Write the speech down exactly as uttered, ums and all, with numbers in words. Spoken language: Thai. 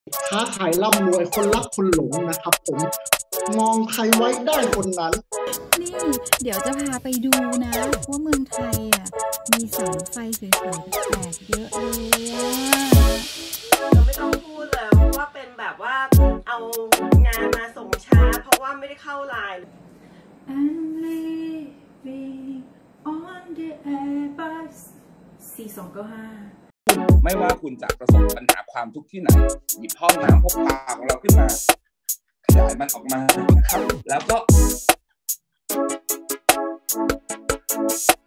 ค้าขายร่ำรวยคนรักคนหลงนะครับผมมองใครไว้ได้คนนั้นนี่เดี๋ยวจะพาไปดูนะว่าเมืองไทยอ่ะมีเสาไฟสวยๆแปลกๆเยอะเลยอ่ะเราไม่ต้องพูดเลยว่าเป็นแบบว่าเอางานมาส่งช้าเพราะว่าไม่ได้เข้าไลน์ I'm living on the Airbus สี่สองเก้าห้าไม่ว่าคุณจะประสบปัญหาความทุกข์ที่ไหนหยิบห้องน้ำพกพาของเราขึ้นมาขยายมันออกมานะครับแล้วก็